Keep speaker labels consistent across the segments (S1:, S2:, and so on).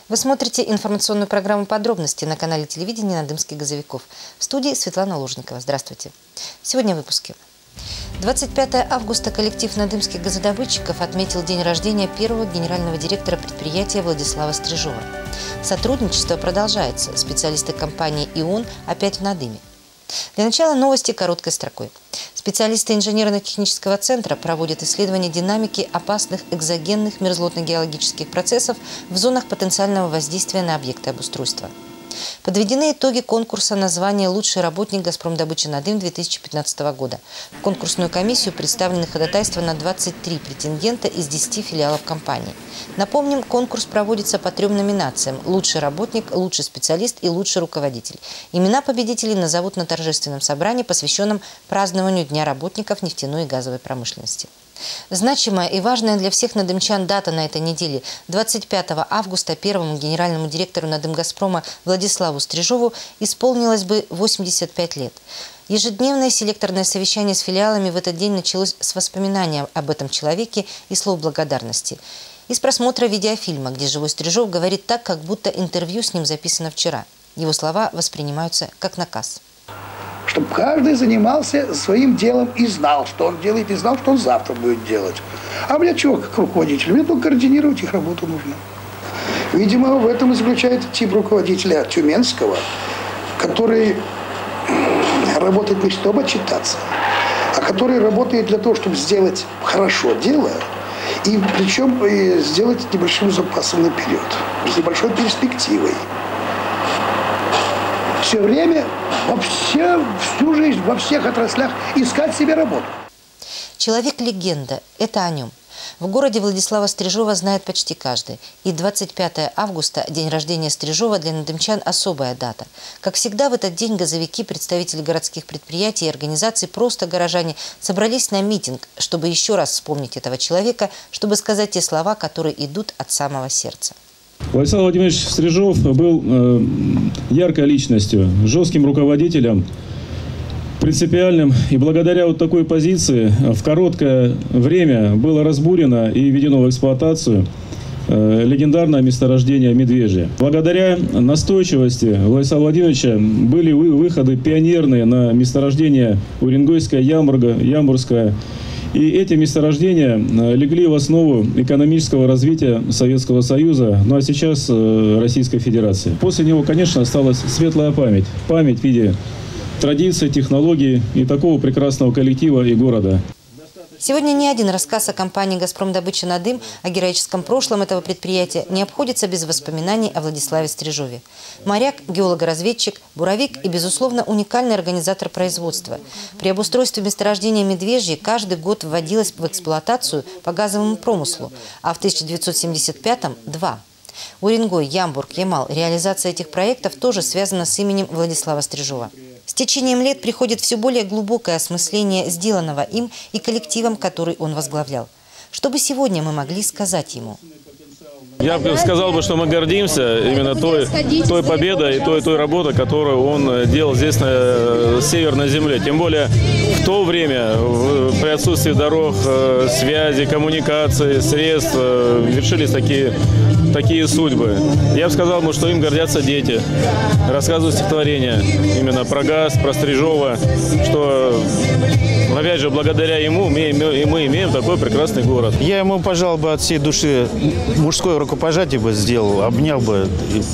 S1: Вы смотрите информационную программу «Подробности» на канале телевидения «Надымских газовиков». В студии Светлана Ложникова. Здравствуйте. Сегодня в выпуске. 25 августа коллектив надымских газодобытчиков отметил день рождения первого генерального директора предприятия Владислава Стрижова. Сотрудничество продолжается. Специалисты компании «ИОН» опять в Надыме. Для начала новости короткой строкой. Специалисты инженерно-технического центра проводят исследование динамики опасных экзогенных мерзлотно-геологических процессов в зонах потенциального воздействия на объекты обустройства. Подведены итоги конкурса на звание «Лучший работник Газпромдобычи Надым» 2015 года. В конкурсную комиссию представлены ходатайства на 23 претендента из 10 филиалов компании. Напомним, конкурс проводится по 3 номинациям – «Лучший работник», «Лучший специалист» и «Лучший руководитель». Имена победителей назовут на торжественном собрании, посвященном празднованию Дня работников нефтяной и газовой промышленности. Значимая и важная для всех надымчан дата на этой неделе. 25 августа первому генеральному директору Надымгазпрома Владиславу Стрижову исполнилось бы 85 лет. Ежедневное селекторное совещание с филиалами в этот день началось с воспоминания об этом человеке и слов благодарности. Из просмотра видеофильма, где живой Стрижов говорит так, как будто интервью с ним записано вчера. Его слова воспринимаются как наказ.
S2: Чтобы каждый занимался своим делом и знал, что он делает, и знал, что он завтра будет делать. А мне чего, как руководитель? Мне только координировать их работу нужно. Видимо, в этом и заключается тип руководителя Тюменского, который работает не чтобы отчитаться, а который работает для того, чтобы сделать хорошо дело, и причем сделать небольшим запасом наперед, с небольшой перспективой. Все время, всю жизнь, во всех отраслях искать себе работу.
S1: Человек-легенда – это о нем. В городе Владислава Стрижова знает почти каждый. И 25 августа, день рождения Стрижова, для надымчан особая дата. Как всегда, в этот день газовики, представители городских предприятий и организаций, просто горожане собрались на митинг, чтобы еще раз вспомнить этого человека, чтобы сказать те слова, которые идут от самого сердца.
S3: Владислав Владимирович Стрижов был яркой личностью, жестким руководителем, принципиальным. И благодаря вот такой позиции в короткое время было разбурено и введено в эксплуатацию легендарное месторождение Медвежье. Благодаря настойчивости Владислава Владимировича были выходы пионерные на месторождение Уренгойское, Ямбурское. И эти месторождения легли в основу экономического развития Советского Союза, ну а сейчас Российской Федерации. После него, конечно, осталась светлая память. Память в виде традиций, технологий и такого прекрасного коллектива и города.
S1: Сегодня ни один рассказ о компании «Газпромдобыча Надым», о героическом прошлом этого предприятия не обходится без воспоминаний о Владиславе Стрижове. Моряк, геолого-разведчик, буровик и, безусловно, уникальный организатор производства. При обустройстве месторождения Медвежье каждый год вводилось в эксплуатацию по газовому промыслу, а в 1975-м – 2. Уренгой, Ямбург, Ямал – реализация этих проектов тоже связана с именем Владислава Стрижова. С течением лет приходит все более глубокое осмысление сделанного им и коллективом, который он возглавлял. Что бы сегодня мы могли сказать ему?
S4: Я бы сказал, что мы гордимся именно той победой и той работой, которую он делал здесь, на Северной земле. Тем более в то время, при отсутствии дорог, связи, коммуникации, средств, вершились такие судьбы. Я бы сказал, что им гордятся дети. Рассказывают стихотворения именно про газ, про Стрижова, что, опять же, благодаря ему мы имеем такой прекрасный город.
S5: Я ему пожал бы от всей души мужское рукопожатие бы сделал, обнял бы,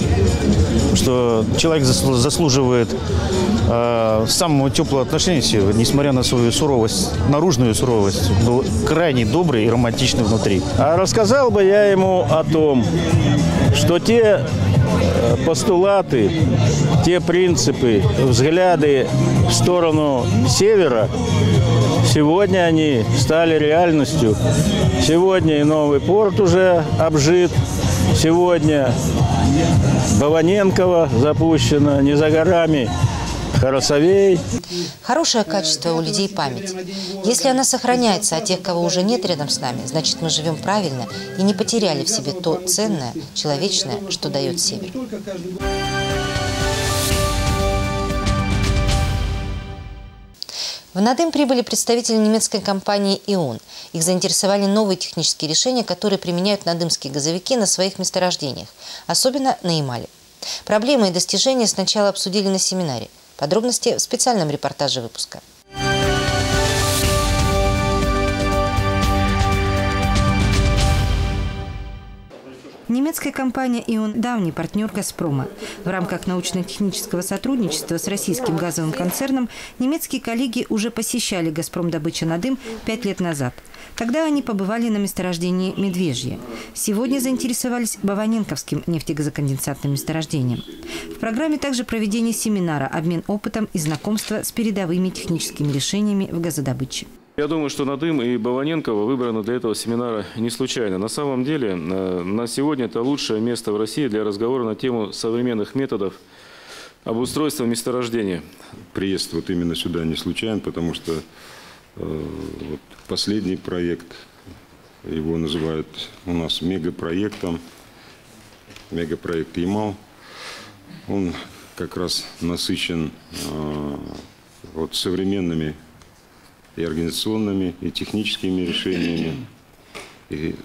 S5: что человек заслуживает самого теплого отношения, несмотря на свою суровость, наружную суровость, был крайне добрый и романтичный внутри.
S4: А рассказал бы я ему о том, что те постулаты, те принципы, взгляды в сторону севера, сегодня они стали реальностью. Сегодня и новый порт уже обжит. Сегодня Баваненково запущено, не за горами Харасовей.
S1: Хорошее качество у людей память. Если она сохраняется, а тех, кого уже нет рядом с нами, значит, мы живем правильно и не потеряли в себе то ценное, человечное, что дает север. В Надым прибыли представители немецкой компании «ИОН». Их заинтересовали новые технические решения, которые применяют надымские газовики на своих месторождениях, особенно на Ямале. Проблемы и достижения сначала обсудили на семинаре. Подробности в специальном репортаже выпуска. Немецкая компания «ИОН» – давний партнер «Газпрома». В рамках научно-технического сотрудничества с российским газовым концерном немецкие коллеги уже посещали «Газпром Добыча Надым» 5 лет назад. Тогда они побывали на месторождении «Медвежье». Сегодня заинтересовались Баваненковским нефтегазоконденсатным месторождением. В программе также проведение семинара, обмен опытом и знакомство с передовыми техническими решениями в газодобыче.
S4: Я думаю, что Надым и Баваненково выбраны для этого семинара не случайно. На самом деле, на сегодня это лучшее место в России для разговора на тему современных методов обустройства месторождения.
S6: Приезд вот именно сюда не случайен, потому что вот последний проект, его называют у нас мегапроектом, мегапроект Ямал. Он как раз насыщен вот современными и организационными, и техническими решениями, и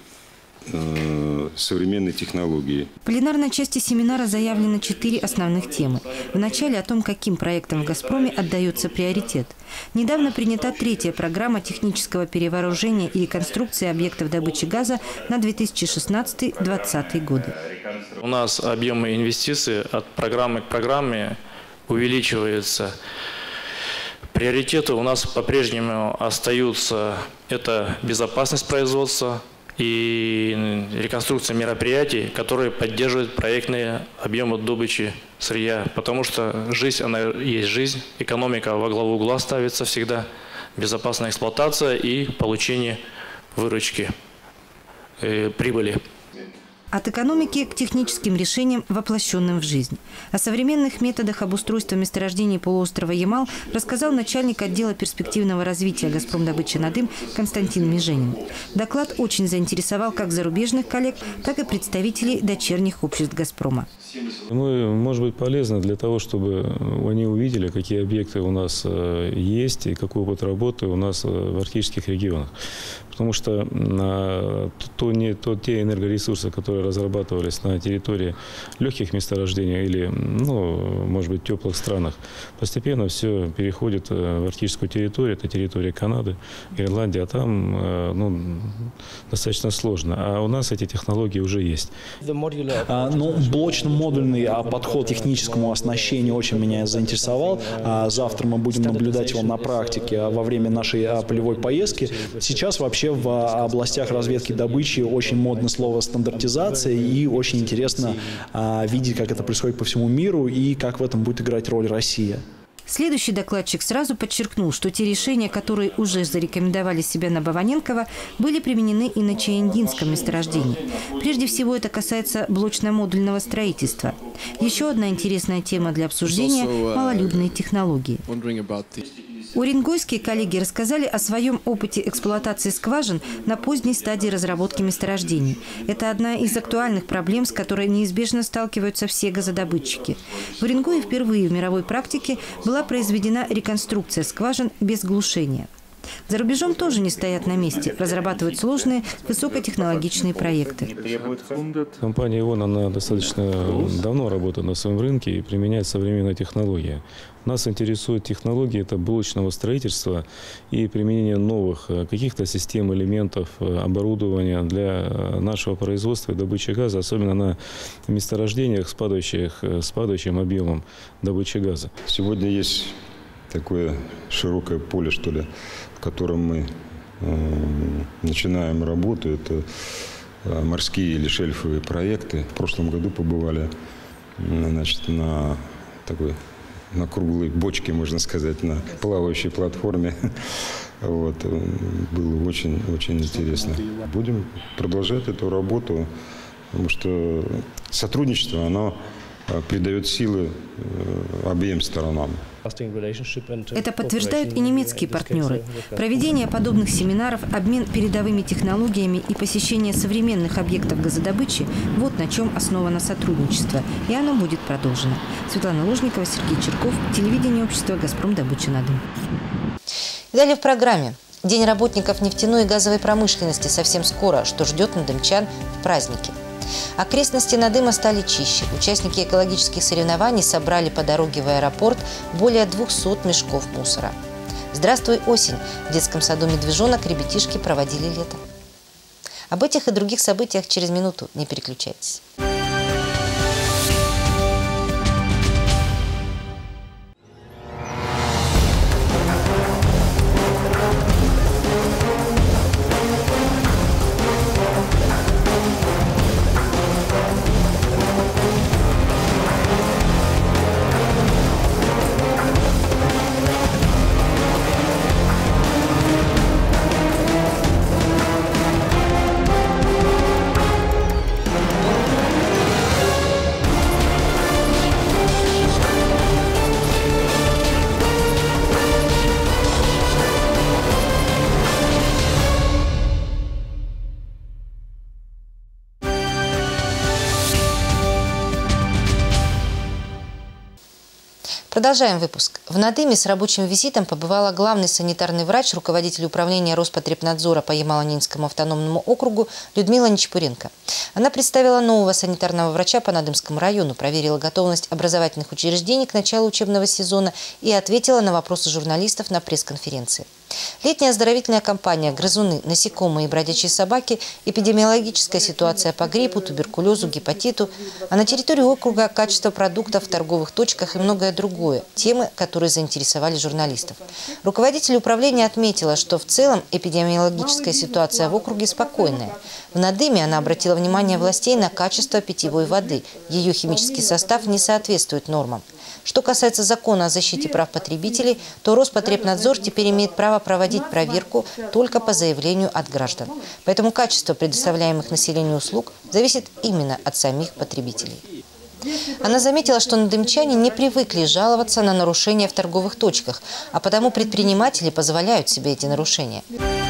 S6: современной технологии.
S1: В пленарной части семинара заявлено 4 основных темы. Вначале о том, каким проектам в «Газпроме» отдается приоритет. Недавно принята 3-я программа технического перевооружения и реконструкции объектов добычи газа на 2016-2020 годы.
S7: У нас объемы инвестиций от программы к программе увеличиваются. Приоритеты у нас по-прежнему остаются – это безопасность производства и реконструкция мероприятий, которые поддерживают проектные объемы добычи сырья. Потому что жизнь, она есть жизнь, экономика во главу угла ставится всегда, безопасная эксплуатация и получение выручки, прибыли.
S1: От экономики к техническим решениям, воплощенным в жизнь. О современных методах обустройства месторождений полуострова Ямал рассказал начальник отдела перспективного развития «Газпром Добыча Надым» Константин Меженин. Доклад очень заинтересовал как зарубежных коллег, так и представителей дочерних обществ «Газпрома».
S3: Может быть полезно для того, чтобы они увидели, какие объекты у нас есть и какой опыт работы у нас в арктических регионах. Потому что те энергоресурсы, которые разрабатывались на территории легких месторождений или, может быть, теплых странах, постепенно все переходит в арктическую территорию. Это территория Канады, Гренландии, а там достаточно сложно. А у нас эти технологии уже есть.
S8: Блочно-модульный подход к техническому оснащению очень меня заинтересовал. Завтра мы будем наблюдать его на практике во время нашей полевой поездки. Сейчас вообще в областях разведки и добычи очень модно слово стандартизация, и очень интересно видеть, как это происходит по всему миру и как в этом будет играть роль Россия.
S1: Следующий докладчик сразу подчеркнул, что те решения, которые уже зарекомендовали себя на Баваненково, были применены и на Чаяндинском месторождении. Прежде всего, это касается блочно-модульного строительства. Еще одна интересная тема для обсуждения – малолюдные технологии. Уренгойские коллеги рассказали о своем опыте эксплуатации скважин на поздней стадии разработки месторождений. Это одна из актуальных проблем, с которой неизбежно сталкиваются все газодобытчики. В Уренгое впервые в мировой практике была произведена реконструкция скважин без глушения. За рубежом тоже не стоят на месте, разрабатывают сложные высокотехнологичные проекты.
S3: Компания «ИОН», она достаточно давно работает на своем рынке и применяет современные технологии. Нас интересуют технологии это блочного строительства и применение новых каких-то систем, элементов, оборудования для нашего производства и добычи газа, особенно на месторождениях с падающим объемом добычи газа.
S6: Сегодня есть такое широкое поле, что ли, в котором мы начинаем работу. Это морские или шельфовые проекты. В прошлом году побывали на круглой бочке, можно сказать, на плавающей платформе. Было очень интересно. Будем продолжать эту работу, потому что сотрудничество, оно придает силы обеим сторонам.
S1: Это подтверждают и немецкие партнеры. Проведение подобных семинаров, обмен передовыми технологиями и посещение современных объектов газодобычи – вот на чем основано сотрудничество. И оно будет продолжено. Светлана Ложникова, Сергей Черков, телевидение общества «Газпром Добыча Надым». И далее в программе. День работников нефтяной и газовой промышленности совсем скоро, что ждет надымчан в празднике. Окрестности Надыма стали чище. Участники экологических соревнований собрали по дороге в аэропорт более 200 мешков мусора. «Здравствуй, осень!» В детском саду «Медвежонок» ребятишки проводили лето. Об этих и других событиях через минуту. Не переключайтесь. Продолжаем выпуск. В Надыме с рабочим визитом побывала главный санитарный врач, руководитель управления Роспотребнадзора по Ямало-Ненецкому автономному округу Людмила Нечепуренко. Она представила нового санитарного врача по Надымскому району, проверила готовность образовательных учреждений к началу учебного сезона и ответила на вопросы журналистов на пресс-конференции. Летняя оздоровительная кампания «Грызуны, насекомые и бродячие собаки», эпидемиологическая ситуация по гриппу, туберкулезу, гепатиту, а на территории округа качество продуктов в торговых точках и многое другое – темы, которые заинтересовали журналистов. Руководитель управления отметила, что в целом эпидемиологическая ситуация в округе спокойная. В Надыме она обратила внимание властей на качество питьевой воды. Ее химический состав не соответствует нормам. Что касается закона о защите прав потребителей, то Роспотребнадзор теперь имеет право проводить проверку только по заявлению от граждан. Поэтому качество предоставляемых населению услуг зависит именно от самих потребителей. Она заметила, что надымчане не привыкли жаловаться на нарушения в торговых точках, а потому предприниматели позволяют себе эти нарушения.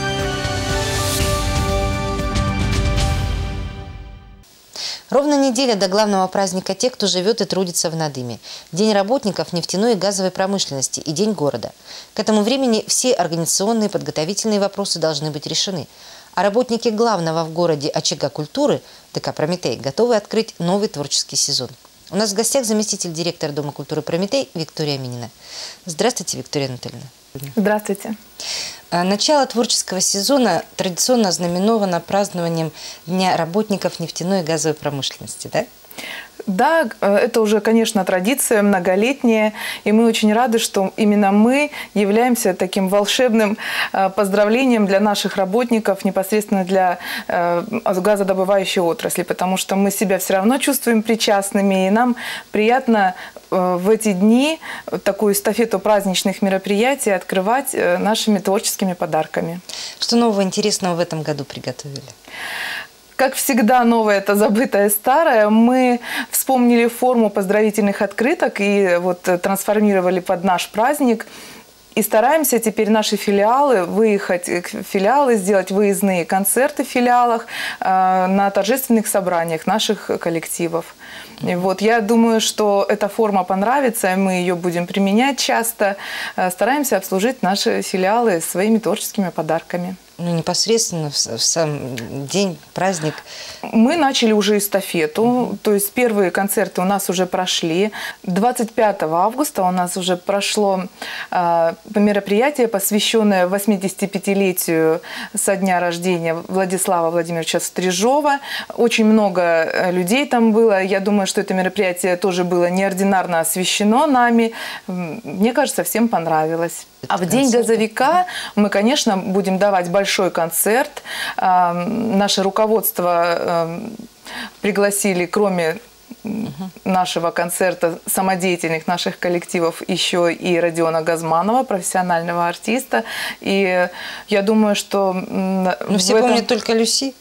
S1: Ровно неделя до главного праздника тех, кто живет и трудится в Надыме. День работников нефтяной и газовой промышленности и День города. К этому времени все организационные и подготовительные вопросы должны быть решены. А работники главного в городе очага культуры ТК «Прометей» готовы открыть новый творческий сезон. У нас в гостях заместитель директора Дома культуры «Прометей» Виктория Минина. Здравствуйте, Виктория Анатольевна.
S9: Здравствуйте.
S1: Начало творческого сезона традиционно ознаменовано празднованием Дня работников нефтяной и газовой промышленности, да?
S9: Да, это уже, конечно, традиция многолетняя, и мы очень рады, что именно мы являемся таким волшебным поздравлением для наших работников, непосредственно для газодобывающей отрасли, потому что мы себя все равно чувствуем причастными, и нам приятно в эти дни такую эстафету праздничных мероприятий открывать нашими творческими подарками.
S1: Что нового интересного в этом году приготовили?
S9: Как всегда, новое – это забытое старое. Мы вспомнили форму поздравительных открыток и вот трансформировали под наш праздник. И стараемся теперь наши филиалы, выехать в филиалы, сделать выездные концерты в филиалах на торжественных собраниях наших коллективов. И вот я думаю, что эта форма понравится, и мы ее будем применять часто. Стараемся обслужить наши филиалы своими творческими подарками.
S1: Ну, непосредственно в сам день, праздник.
S9: Мы начали уже эстафету, то есть первые концерты у нас уже прошли. 25 августа у нас уже прошло мероприятие, посвященное 85-летию со дня рождения Владислава Владимировича Стрижова. Очень много людей там было. Я думаю, что это мероприятие тоже было неординарно освещено нами. Мне кажется, всем понравилось. А в День газовика мы, конечно, будем давать большой концерт. Наше руководство пригласили, кроме нашего концерта самодеятельных наших коллективов, еще и Родиона Газманова, профессионального артиста. И я думаю, что...
S1: все помнят только Люси.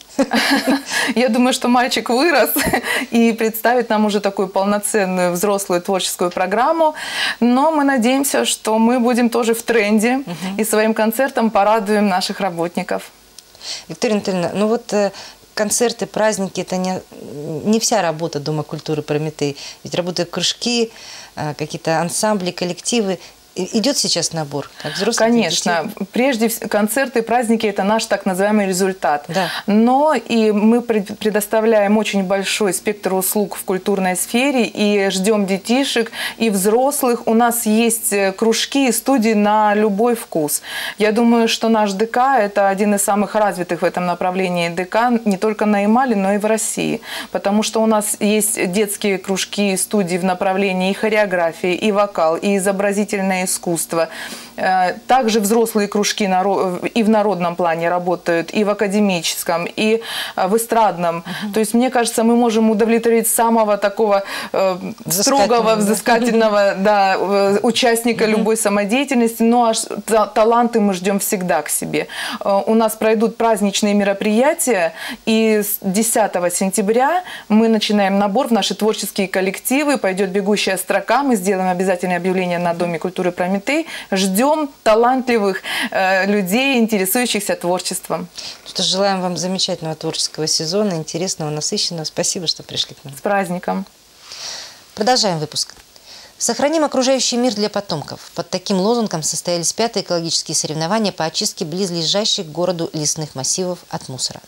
S9: Я думаю, что мальчик вырос и представит нам уже такую полноценную взрослую творческую программу. Но мы надеемся, что мы будем тоже в тренде и своим концертом порадуем наших работников.
S1: Виктория Анатольевна, ну вот концерты, праздники – это не вся работа Дома культуры «Прометей». Ведь работают кружки, какие-то ансамбли, коллективы. Идет сейчас набор? Как взрослых,
S9: Конечно.
S1: детей?
S9: Прежде всего, концерты, праздники – это наш так называемый результат.
S1: Да.
S9: Но и мы предоставляем очень большой спектр услуг в культурной сфере и ждем детишек и взрослых. У нас есть кружки и студии на любой вкус. Я думаю, что наш ДК – это один из самых развитых в этом направлении ДК не только на Ямале, но и в России. Потому что у нас есть детские кружки и студии в направлении и хореографии, и вокал, и изобразительное искусство. Также взрослые кружки и в народном плане работают, и в академическом, и в эстрадном. То есть, мне кажется, мы можем удовлетворить самого такого строгого, взыскательного участника любой самодеятельности, но таланты мы ждем всегда к себе. У нас пройдут праздничные мероприятия, и с 10 сентября мы начинаем набор в наши творческие коллективы, пойдет бегущая строка, мы сделаем обязательное объявление на Доме культуры «Прометей». Ждем талантливых людей, интересующихся творчеством.
S1: Что ж, желаем вам замечательного творческого сезона, интересного, насыщенного. Спасибо, что пришли к нам.
S9: С праздником.
S1: Продолжаем выпуск. Сохраним окружающий мир для потомков. Под таким лозунгом состоялись 5-е экологические соревнования по очистке близлежащих к городу лесных массивов от мусора.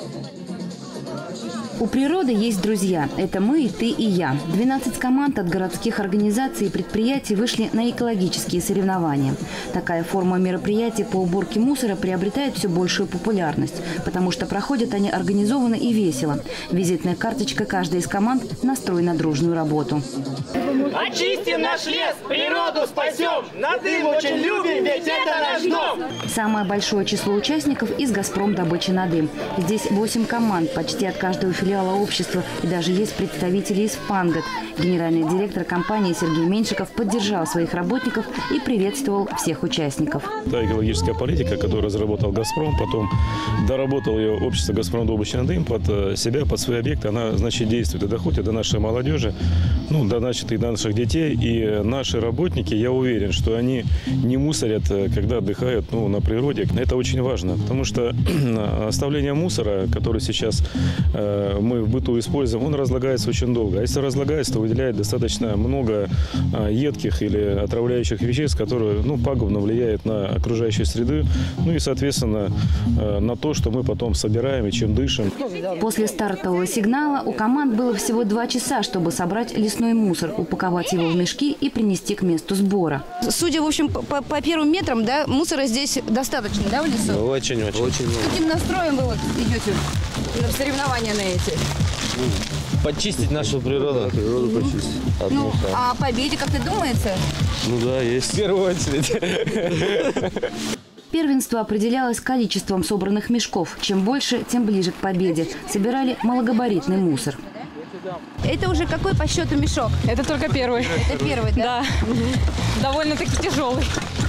S10: У природы есть друзья. Это мы, ты и я. 12 команд от городских организаций и предприятий вышли на экологические соревнования. Такая форма мероприятий по уборке мусора приобретает все большую популярность, потому что проходят они организованно и весело. Визитная карточка каждой из команд настрой на дружную работу.
S11: Очистим наш лес, природу спасем, Надым очень любим, ведь это наш дом.
S10: Самое большое число участников из «Газпром» добычи Надым. Здесь 8 команд, почти от каждого филиала общества, и даже есть представители из «Фангат». Генеральный директор компании Сергей Меньшиков поддержал своих работников и приветствовал всех участников.
S4: Та экологическая политика, которую разработал «Газпром», потом доработал ее общество «Газпром» добычи Надым под себя, под свои объекты, она, значит, действует и доходит до нашей молодежи, ну, до наших детей. И наши работники, я уверен, что они не мусорят, когда отдыхают, ну, на природе. Это очень важно, потому что оставление мусора, который сейчас мы в быту используем, он разлагается очень долго. А если разлагается, то выделяет достаточно много едких или отравляющих веществ, которые, ну, пагубно влияют на окружающую среду, ну и, соответственно, на то, что мы потом собираем и чем дышим.
S10: После стартового сигнала у команд было всего 2 часа, чтобы собрать лесной мусор, упаковать его в мешки и принести к месту сбора.
S12: Судя, в общем, по первым метрам, да, мусора здесь достаточно, да, в лесу?
S11: Очень-очень.
S12: С каким настроем вы вот идете на соревнования на эти?
S11: Почистить нашу природу. Природу почистить.
S12: Ну, а о победе как-то думается?
S11: Ну да, есть. В первую очередь.
S10: Первенство определялось количеством собранных мешков. Чем больше, тем ближе к победе. Собирали малогабаритный мусор.
S12: Это уже какой по счету мешок?
S13: Это только первый.
S12: Это первый, да?
S13: Да. Довольно-таки тяжелый.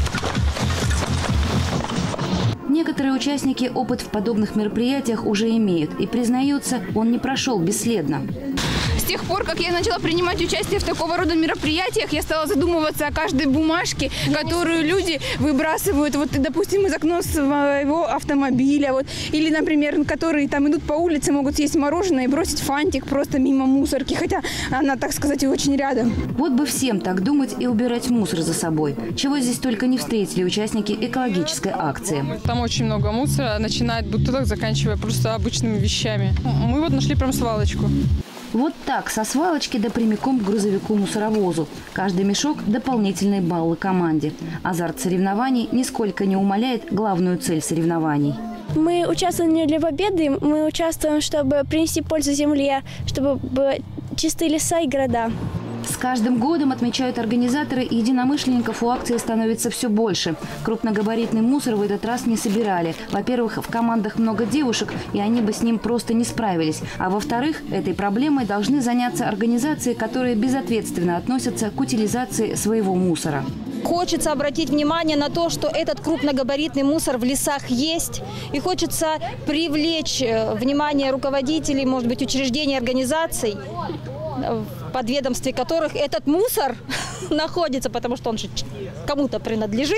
S10: Некоторые участники опыт в подобных мероприятиях уже имеют и признаются, он не прошел бесследно.
S12: С тех пор, как я начала принимать участие в такого рода мероприятиях, я стала задумываться о каждой бумажке, которую люди выбрасывают, вот, допустим, из окна своего автомобиля, вот, или, например, которые там идут по улице, могут съесть мороженое и бросить фантик просто мимо мусорки, хотя она, так сказать, очень рядом.
S10: Вот бы всем так думать и убирать мусор за собой. Чего здесь только не встретили участники экологической акции.
S13: Там очень много мусора, начиная от бутылок, заканчивая просто обычными вещами. Мы вот нашли прям свалочку.
S10: Вот так, со свалочки да прямиком к грузовику-мусоровозу. Каждый мешок – дополнительные баллы команде. Азарт соревнований нисколько не умаляет главную цель соревнований.
S14: Мы участвуем не для победы, мы участвуем, чтобы принести пользу земле, чтобы были чистые леса и города.
S10: С каждым годом, отмечают организаторы, единомышленников у акции становится все больше. Крупногабаритный мусор в этот раз не собирали. Во-первых, в командах много девушек, и они бы с ним просто не справились. А во-вторых, этой проблемой должны заняться организации, которые безответственно относятся к утилизации своего мусора.
S15: Хочется обратить внимание на то, что этот крупногабаритный мусор в лесах есть. И хочется привлечь внимание руководителей, может быть, учреждений, организаций, в подведомстве которых этот мусор находится, потому что он же кому-то принадлежит.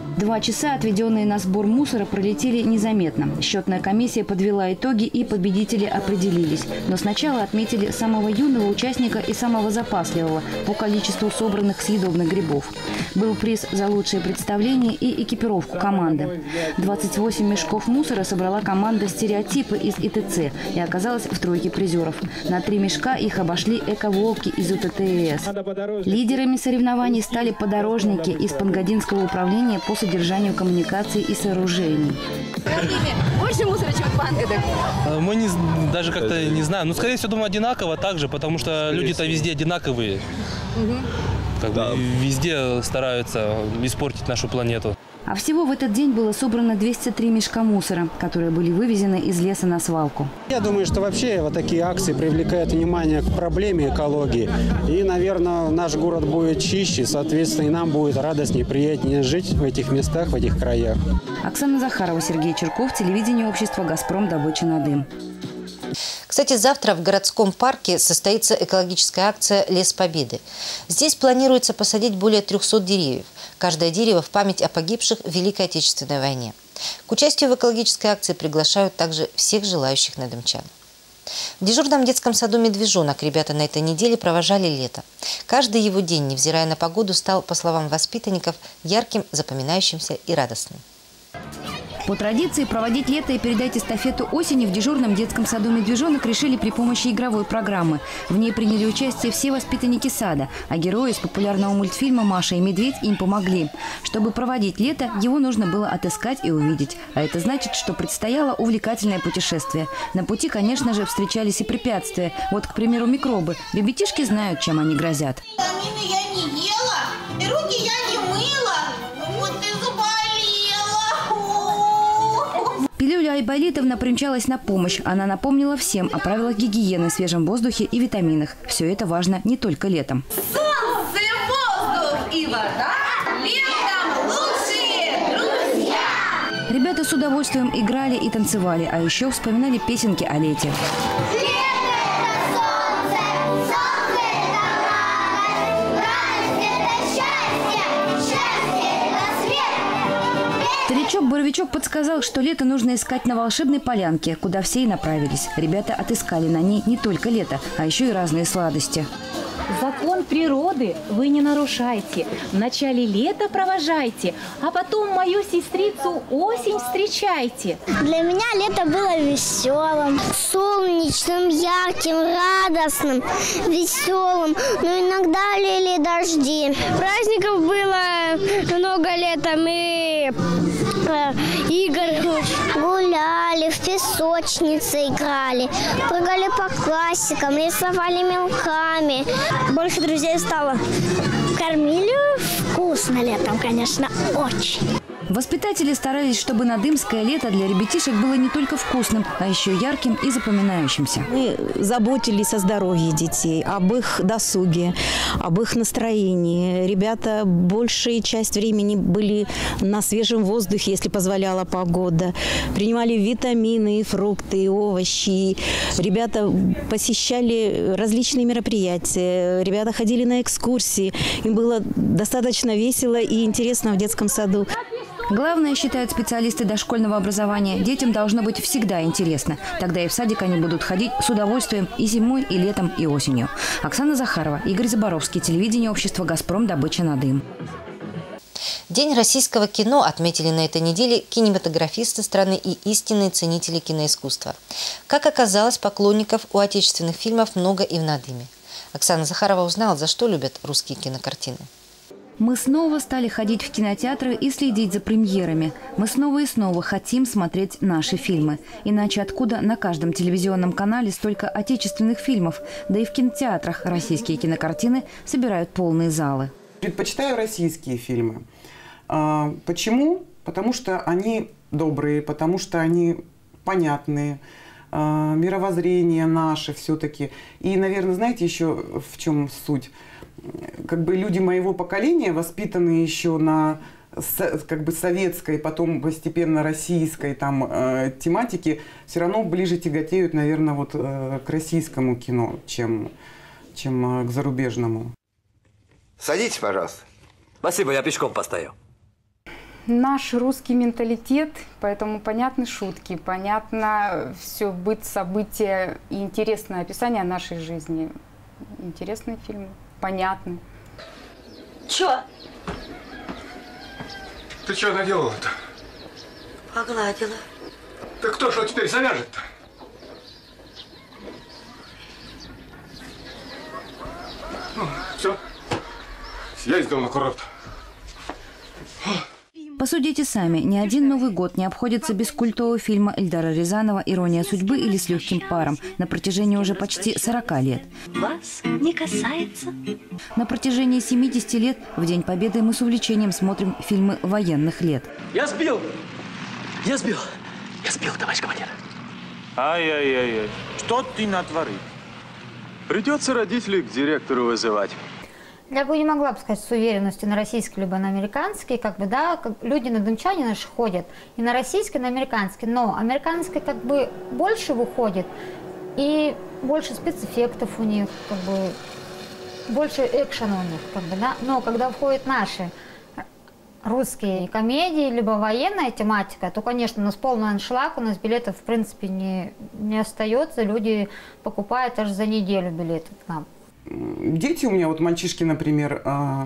S10: 2 часа, отведенные на сбор мусора, пролетели незаметно. Счетная комиссия подвела итоги, и победители определились. Но сначала отметили самого юного участника и самого запасливого по количеству собранных съедобных грибов. Был приз за лучшее представление и экипировку команды. 28 мешков мусора собрала команда «Стереотипы» из ИТЦ и оказалась в тройке призеров. На 3 мешка их обошли эко-волки из УТТС. Лидерами соревнований стали подорожники из Пангодинского управления по содержанию коммуникаций и сооружений.
S16: Больше мусора, чем в Пангодах?
S17: Мы даже как-то не знаем. Ну, скорее всего, думаю, одинаково также, потому что люди-то везде одинаковые. Как бы везде стараются испортить нашу планету.
S10: А всего в этот день было собрано 203 мешка мусора, которые были вывезены из леса на свалку.
S18: Я думаю, что вообще вот такие акции привлекают внимание к проблеме экологии. И, наверное, наш город будет чище, соответственно, и нам будет радостнее, приятнее жить в этих местах, в этих краях.
S10: Оксана Захарова, Сергей Черков, телевидение общества «Газпром. Добыча Надым».
S1: Кстати, завтра в городском парке состоится экологическая акция «Лес Победы». Здесь планируется посадить более 300 деревьев. Каждое дерево в память о погибших в Великой Отечественной войне. К участию в экологической акции приглашают также всех желающих надымчан. В дежурном детском саду «Медвежонок» ребята на этой неделе провожали лето. Каждый его день, невзирая на погоду, стал, по словам воспитанников, ярким, запоминающимся и радостным.
S10: По традиции проводить лето и передать эстафету осени в дежурном детском саду «Медвежонок» решили при помощи игровой программы. В ней приняли участие все воспитанники сада, а герои из популярного мультфильма «Маша и медведь» им помогли. Чтобы проводить лето, его нужно было отыскать и увидеть. А это значит, что предстояло увлекательное путешествие. На пути, конечно же, встречались и препятствия. Вот, к примеру, микробы. Ребятишки знают, чем они грозят.
S11: Витамины я не ела, и руки я не мыла, вот и заболела.
S10: Пилюля Айболитовна примчалась на помощь. Она напомнила всем о правилах гигиены, свежем воздухе и витаминах. Все это важно не только летом.
S11: Солнце, воздух и вода летом лучшие друзья!
S10: Ребята с удовольствием играли и танцевали, а еще вспоминали песенки о лете. Старичок-боровичок подсказал, что лето нужно искать на волшебной полянке, куда все и направились. Ребята отыскали на ней не только лето, а еще и разные сладости.
S19: Закон природы вы не нарушайте. В начале лета провожайте, а потом мою сестрицу осень встречайте.
S20: Для меня лето было веселым, солнечным, ярким, радостным, веселым. Но иногда лили дожди. Праздников было много летом и игр. Гуляли, в песочнице играли, прыгали по классикам, рисовали мелками. Больше друзей стало. Кормили вкусно летом, конечно, очень.
S10: Воспитатели старались, чтобы надымское лето для ребятишек было не только вкусным, а еще ярким и запоминающимся.
S21: Мы заботились о здоровье детей, об их досуге, об их настроении. Ребята большая часть времени были на свежем воздухе, если позволяла погода. Принимали витамины, фрукты, овощи. Ребята посещали различные мероприятия. Ребята ходили на экскурсии. Им было достаточно весело и интересно в детском саду.
S10: Главное, считают специалисты дошкольного образования, детям должно быть всегда интересно. Тогда и в садик они будут ходить с удовольствием и зимой, и летом, и осенью. Оксана Захарова, Игорь Заборовский, телевидение общества «Газпром. Добыча Надым».
S1: День российского кино отметили на этой неделе кинематографисты страны и истинные ценители киноискусства. Как оказалось, поклонников у отечественных фильмов много и в Надыме. Оксана Захарова узнала, за что любят русские кинокартины.
S10: Мы снова стали ходить в кинотеатры и следить за премьерами. Мы снова и снова хотим смотреть наши фильмы. Иначе откуда на каждом телевизионном канале столько отечественных фильмов? Да и в кинотеатрах российские кинокартины собирают полные залы.
S22: Предпочитаю российские фильмы. Почему? Потому что они добрые, потому что они понятные. Мировоззрение наше все-таки. И, наверное, знаете еще в чем суть? Как бы люди моего поколения, воспитанные еще на как бы советской, потом постепенно российской там, тематике, все равно ближе тяготеют, наверное, вот, к российскому кино, чем к зарубежному.
S23: Садитесь, пожалуйста.
S24: Спасибо, я пешком постою.
S2: наш русский менталитет, поэтому понятны шутки, понятно все быт, события и интересное описание нашей жизни. Интересный фильм, понятный.
S5: Чё?
S23: Ты что наделала-то?
S5: Погладила.
S23: Так кто что теперь завяжет-то? Ну, все. Съездил на курорт.
S10: Посудите сами, ни один Новый год не обходится без культового фильма Эльдара Рязанова «Ирония судьбы» или «С легким паром» на протяжении уже почти 40 лет.
S5: Вас не касается.
S10: На протяжении 70 лет в День Победы мы с увлечением смотрим фильмы военных лет.
S11: Я сбил! Я сбил! Я сбил, товарищ командир.
S24: Ай-яй-яй-яй. Что ты натворил? Придется родителей к директору вызывать.
S25: Я бы не могла бы сказать с уверенностью на российский либо на американский, как бы, да, как люди надымчане наши ходят и на российский, и на американский, но американский как бы больше выходит и больше спецэффектов у них, как бы, больше экшена у них, как бы, да, но когда входят наши русские комедии, либо военная тематика, то, конечно, у нас полный аншлаг, у нас билетов, в принципе, не остается, люди покупают аж за неделю билеты к нам.
S22: Дети у меня, вот мальчишки, например,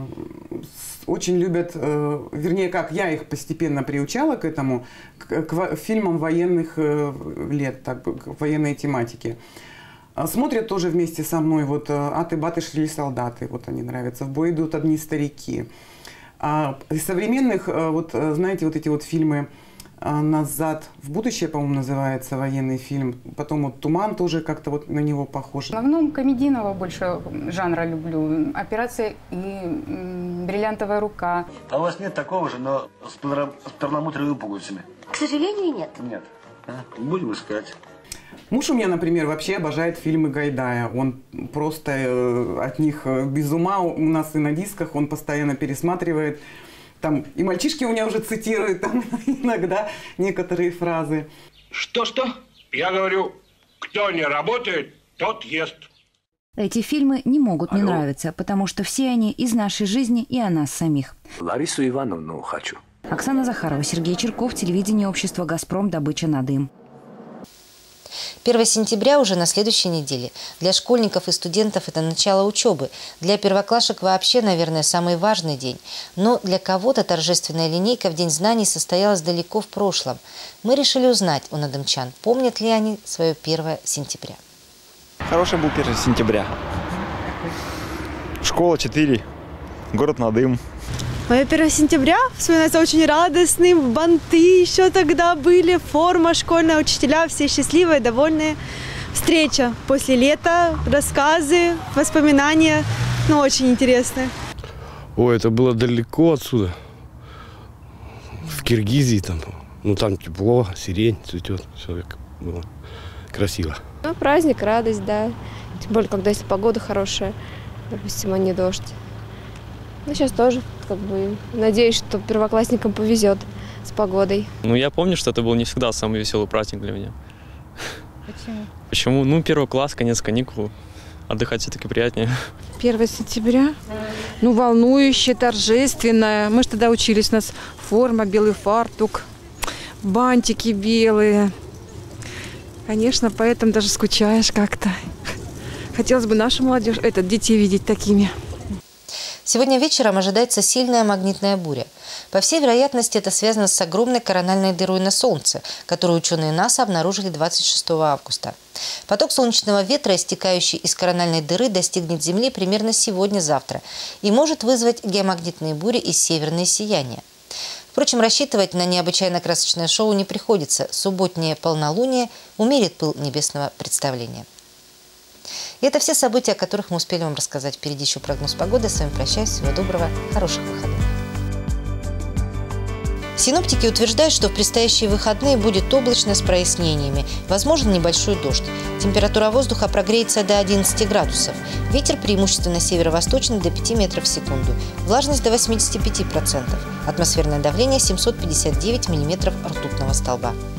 S22: очень любят, вернее, как я их постепенно приучала к этому, к фильмам военных лет, так, к военной тематике. Смотрят тоже вместе со мной, вот «Аты-баты шли солдаты», вот они нравятся, «В бой идут одни старики». Из современных, вот знаете, вот эти вот фильмы «Назад в будущее», по-моему, называется военный фильм. Потом вот «Туман» тоже как-то вот на него похож.
S2: В основном комедийного больше жанра люблю. «Операция И», «Бриллиантовая рука».
S26: А у вас нет такого же, но с перламутровыми пуговицами?
S5: К сожалению, нет.
S26: Нет. Будем искать.
S22: Муж у меня, например, вообще обожает фильмы Гайдая. Он просто от них без ума. У нас и на дисках он постоянно пересматривает. Там и мальчишки у меня уже цитируют там иногда некоторые фразы.
S23: Что-что? Я говорю, кто не работает, тот ест.
S10: Эти фильмы не могут не нравиться, потому что все они из нашей жизни и о нас самих.
S23: Ларису Ивановну хочу.
S10: Оксана Захарова, Сергей Черков, телевидение общества «Газпром», добыча «Надым».
S1: 1 сентября уже на следующей неделе. Для школьников и студентов это начало учебы. Для первоклашек вообще, наверное, самый важный день. Но для кого-то торжественная линейка в День знаний состоялась далеко в прошлом. Мы решили узнать у надымчан, помнят ли они свое 1 сентября.
S27: Хороший был 1 сентября. Школа 4, город Надым.
S28: Мое 1 сентября вспоминается очень радостным, банты еще тогда были, форма школьная, учителя все счастливые, довольные. Встреча после лета, рассказы, воспоминания, ну очень интересные.
S29: Ой, это было далеко отсюда, в Киргизии там, ну там тепло, сирень цветет, все было красиво.
S30: Ну, праздник, радость, да, тем более, когда если погода хорошая, допустим, а не дождь. Ну, сейчас тоже, как бы, надеюсь, что первоклассникам повезет с погодой.
S31: Ну, я помню, что это был не всегда самый веселый праздник для меня.
S30: Почему?
S31: Почему? Ну, 1 класс, конец каникул. Отдыхать все-таки приятнее.
S32: 1 сентября? Ну, волнующе, торжественное. Мы же тогда учились, у нас форма, белый фартук, бантики белые. Конечно, поэтому даже скучаешь как-то. Хотелось бы нашу молодежь, детей видеть такими.
S1: Сегодня вечером ожидается сильная магнитная буря. По всей вероятности, это связано с огромной корональной дырой на Солнце, которую ученые НАСА обнаружили 26 августа. Поток солнечного ветра, истекающий из корональной дыры, достигнет Земли примерно сегодня-завтра и может вызвать геомагнитные бури и северные сияния. Впрочем, рассчитывать на необычайно красочное шоу не приходится. Субботнее полнолуние умерит пыл небесного представления. И это все события, о которых мы успели вам рассказать. Впереди еще прогноз погоды. С вами прощаюсь. Всего доброго. Хороших выходных. Синоптики утверждают, что в предстоящие выходные будет облачно с прояснениями. Возможен небольшой дождь. Температура воздуха прогреется до 11 градусов. Ветер преимущественно северо-восточный до 5 метров в секунду. Влажность до 85%. Атмосферное давление 759 миллиметров ртутного столба.